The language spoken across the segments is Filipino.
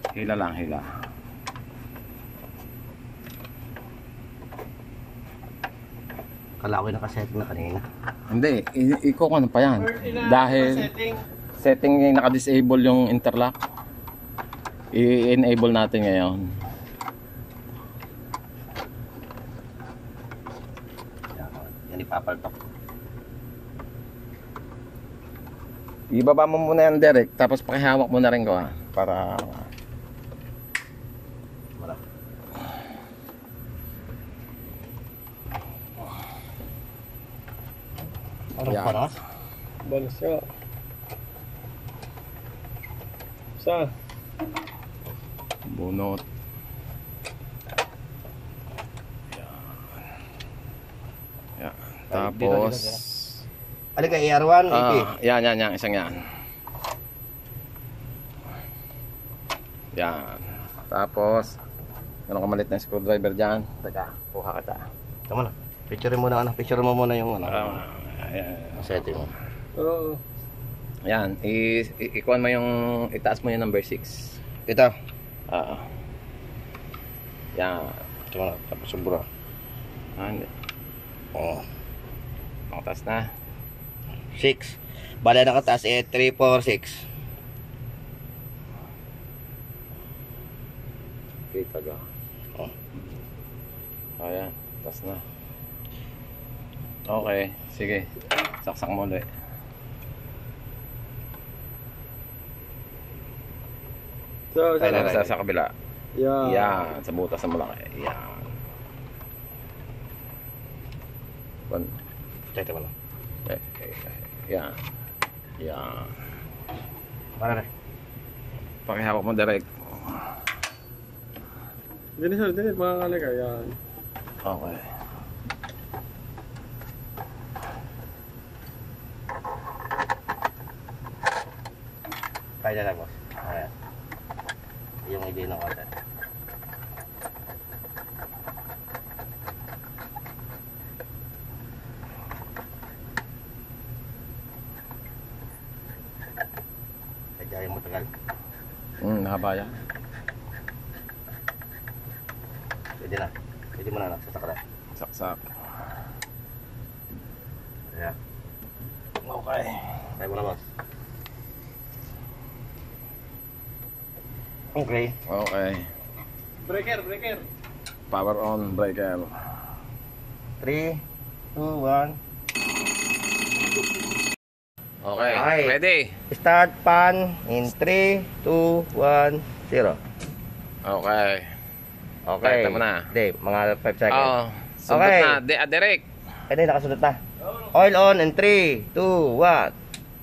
Hila lang, hila. Kala ko yung nakasetting na kanina. Hindi, iko ko pa yan. Dahil setting yung naka-disable yung interlock. I-enable natin ngayon. Yan ipapaltok. Ibaba mo muna yan direct, tapos pakihawak mo na rin ko para wala. Ano Yan. panas? Balas ka. Sa? bunot. Yan. Tapos Ano ka, AR1, AP? yan, isang yan. Yan. Tapos meron ka malit na screwdriver dyan. Teka, kuha ka ta. Tama na. Picture mo na, picture mo muna yung Ayan. setting mo. Oo. Yan, ikuan mo yung, itaas mo yung number 6. Ito. Yan. Tama na, tapos sumbura. Hindi. Oo. Makatas na. 6. Bala nakataas 3, 4, 6. Okay, taga. Oh. Ayan, taas na. Okay, sige. Saksak mo ulit. Sa kabila. Yeah. Yan, sa butas na malaki. Yan. Ito mo na. Yan. Yan. Para na. Pakihawak mo direct. Dili sir, dili. Makakali ka. Yan. Okay. Kaya lang, boss. Ayan. Yung idea ng konti. Kaya mo tagal. Nahaba yan. Pwede na. Pwede mo na sa sakla. Saksak. Ayan. Okay. Kaya mo na, boss. Okay. Okay. Breaker. Power on, breaker. 3, 2, 1. Okay. Okay. Ready? Start pan in 3, 2, 1, 0. Okay. Okay. Tama na. Hindi, mga 5 seconds. Oo. Sundot Okay. na. Direct. Hindi, nakasunod na. Oil on in 3, 2, 1.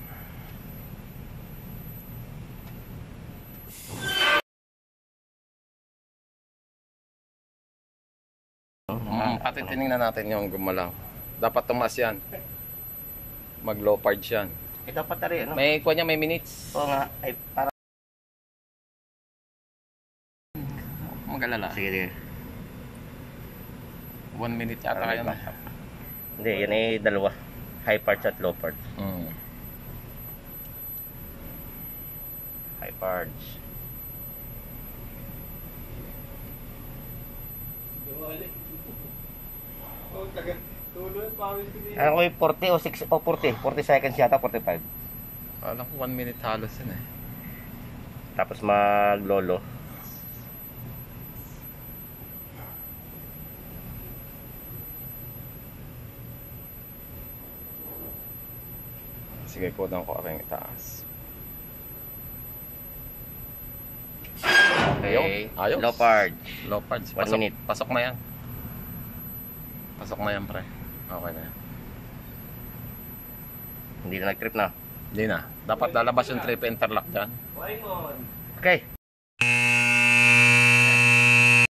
Pati tinignan natin yung gumalaw. Dapat tumas yan. Mag low part yan. Ito pa tari, ano? May kuha niya, may minutes. Oo nga, ay para. Mag-alala. Sige. 1 minute yata kayo na. Hindi, yan ay dalawa. High parts at low parts. High parts. Ano ko yung 40 o 6 o 40? 40 seconds yata, 45. Alam ko 1 minute halos yun eh. Tapos maglolo. Sige, kudan ko rin itaas. Okay. Ayos. Low parts. Low parts. 1 minute. Pasok na yan. Pasok na yan, pre. Okay na yan. Hindi na nag-trip na. Hindi na. Dapat lalabas yung trip interlock dyan. Okay.